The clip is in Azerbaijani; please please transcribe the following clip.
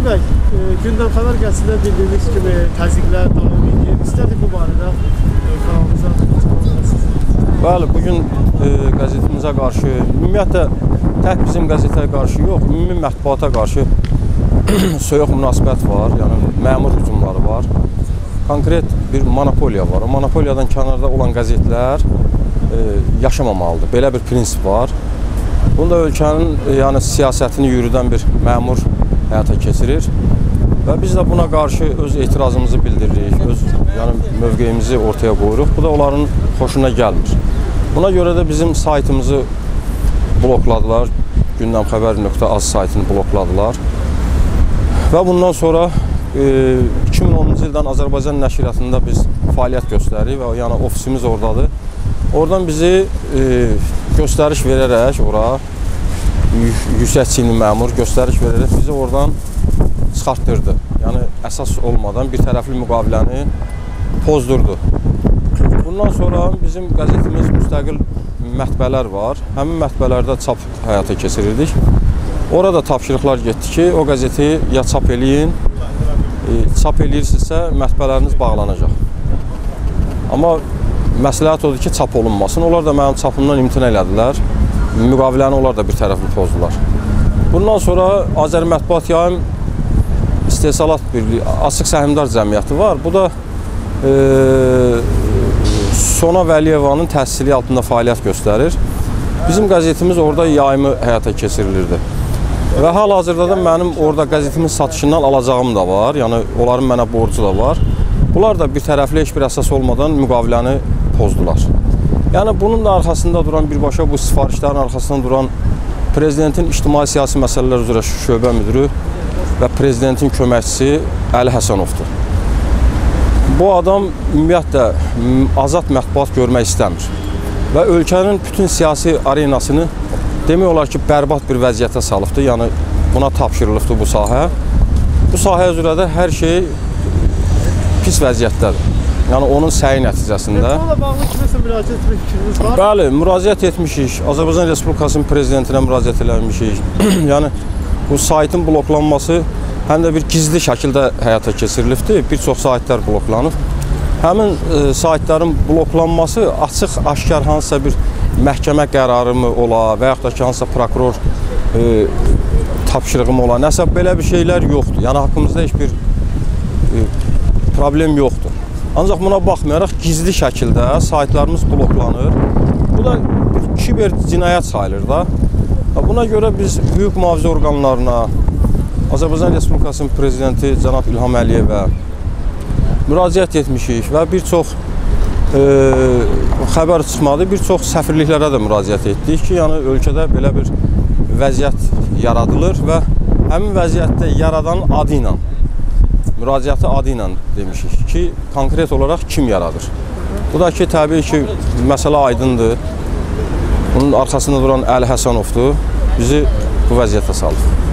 bəy, gündəm xəbər qəzetində bildiyiniz kimi təzyiqlər davam edir. İstədik bu barədə kanalımıza açıqlamalısınız. Bəli, bugün qəzetimizə qarşı, ümumiyyətlə tək bizim qəzetəyə qarşı yox, ümumi mətbuata qarşı soyuq münasibət var, yəni məmur hücumları var. Konkret bir monopoliya var. O monopoliyadan kənarda olan qəzetlər yaşamamalıdır. Belə bir prinsip var. Bunda ölkənin yəni siyasətini yürüdən bir məmur həyata keçirir və biz də buna qarşı öz etirazımızı bildiririk, öz yəni mövqeyimizi ortaya qoyuruq. Bu da onların xoşuna gəlmir. Buna görə də bizim saytımızı blokladılar, gündəmxəbər.az saytını blokladılar və bundan sonra 2010-cu ildən Azərbaycan nəşriyyatında biz fəaliyyət göstəririk və yəni ofisimiz oradadır. Oradan bizi göstəriş verərək ora, yüksək çinli məmur göstəriş verərək bizi oradan çıxartdırdı. Yəni əsas olmadan bir tərəfli müqaviləni pozdurdu. Bundan sonra bizim qəzetimiz müstəqil mətbəələr var. Həmin mətbəələrdə çap həyata keçirirdik. Orada tapşırıqlar getdi ki, o qəzeti ya çap eləyin, çap eləyirsinizsə mətbəələriniz bağlanacaq. Amma məsləhət odur ki, çap olunmasın. Onlar da mənim çapımdan imtina elədilər. Müqaviləni onlar da bir tərəfli pozdular. Bundan sonra Azəri Mətbuat Yayım İstehsalat Birliyi, Açıq Səhmdar Cəmiyyəti var. Bu da Sona Vəliyevanın təhsili altında fəaliyyət göstərir. Bizim qəzetimiz orada yayımı həyata keçirilirdi. Və hal-hazırda da mənim orada qəzetimin satışından alacağım da var. Yəni onların mənə borcu da var. Bunlar da bir tərəfli heç bir əsas olmadan müqaviləni pozdular. Yəni bunun da arxasında duran birbaşa bu sifarişlərin arxasında duran Prezidentin ictimai-siyasi məsələlər üzrə şöbə müdürü və Prezidentin köməkçisi Əli Həsənovdur. Bu adam ümumiyyətlə azad mətbuat görmək istəmir və ölkənin bütün siyasi arenasını demək olar ki, bərbad bir vəziyyətə salıbdır. Yəni buna tapşırılıbdır bu sahə. Bu sahə üzrə də hər şey pis vəziyyətdədir. Yəni onun səyi nəticəsində. Bununla bağlı kiməsə müraciət etmək fikriniz var? Bəli, müraciət etmişik. Azərbaycan Respublikasının prezidentinə müraciət eləmişik. Yəni bu saytın bloklanması həm də bir gizli şəkildə həyata keçirilibdir. Bir çox saytlar bloklanıb. Həmin saytların bloklanması açıq, aşkar hansısa bir məhkəmə qərarı mı ola və yaxud da ki, hansısa prokuror tapşırığı mı ola, nəsə belə bir şeylər yoxdur. Yəni haqqımızda heç bir problem yoxdur. Ancaq buna baxmayaraq gizli şəkildə saytlarımız bloklanır. Bu da kiber cinayət sayılır da. Buna görə biz hüquq mühafizə orqanlarına, Azərbaycan Respublikasının Prezidenti cənab İlham Əliyevə müraciət etmişik və bir çox xəbər çıxmadı, bir çox səfirliklərə də müraciət etdik ki, yəni ölkədə belə bir vəziyyət yaradılır və həmin vəziyyətdə yaradan adı ilə, müraciəti adı ilə demişik ki, konkret olaraq kim yaradır? Bu da ki, təbii ki, məsələ aydındır. Bunun arxasında duran Əli Həsənovdur, bizi bu vəziyyətə salır.